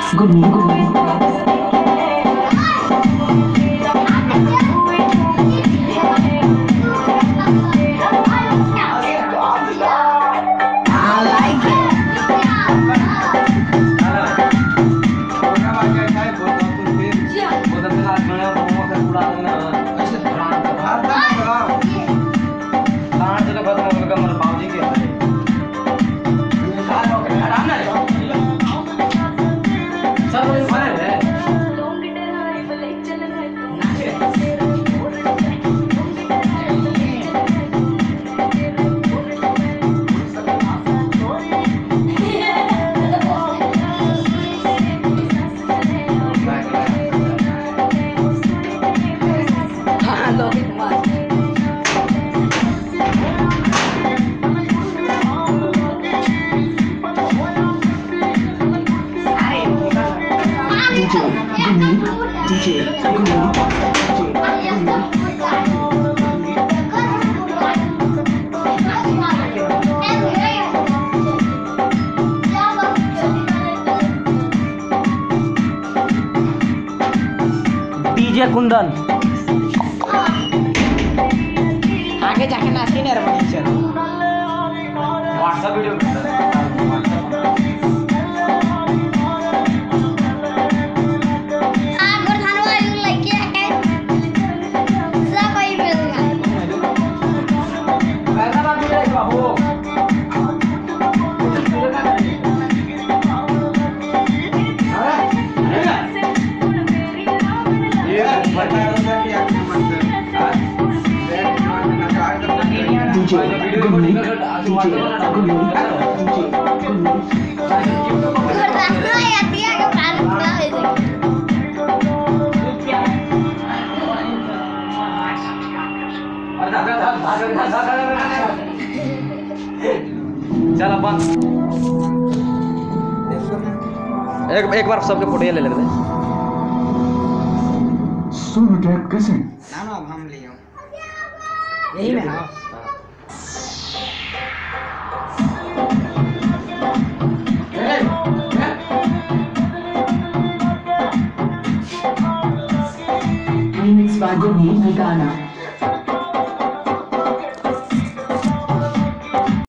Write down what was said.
DJ Kundan आगे जाके नाचते नहीं रमनी चल व्हाट्सएप वीडियो चल अपन एक बार सबके फोटो ले लेते हैं। सोलो ट्रैक कैसे ना ना हम लियो यही में ना Remix by Gumi Nagana.